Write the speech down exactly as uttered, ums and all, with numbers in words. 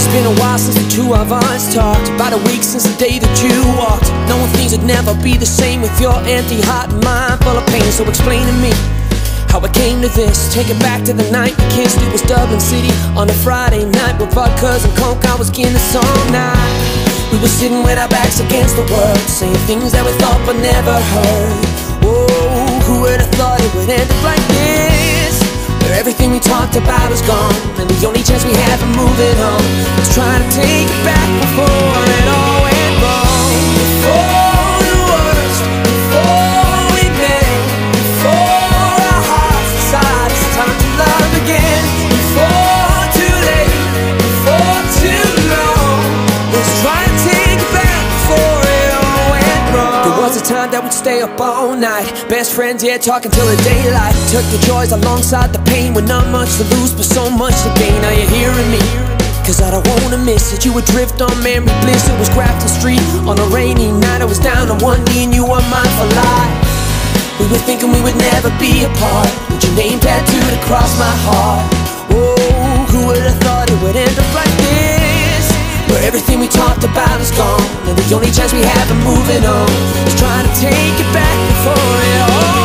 It's been a while since the two of us talked. About a week since the day that you walked. Knowing things would never be the same with your empty heart and mind full of pain. So explain to me how I came to this. Take it back to the night we kissed. It was Dublin City on a Friday night with vodkas and coke. I was Guinness all night. We were sitting with our backs against the world, saying things that we thought but never heard. Oh, who would have thought it would end up like this, where everything we talked about is gone, and the only chance we have of moving on is trying to take it back before it all went wrong. Before the worst, before we met, before our hearts decide it's time to love again. Before too late, before too long, let's try to take it back before it all went wrong. There was a time that we'd stay up all night, best friends, yeah, talking till the daylight. Took the joys alongside the pain, with not much to lose but so much to gain. Now you're hearing me, cause I don't wanna miss it. You would drift on memory bliss. It was Grafton Street on a rainy night. I was down on one knee and you were mine for life. We were thinking we would never be apart, with your name tattooed across my heart. Oh, who would have thought it would end up like this, where everything we talked about is gone, and the only chance we have of moving on is trying to take it back before it all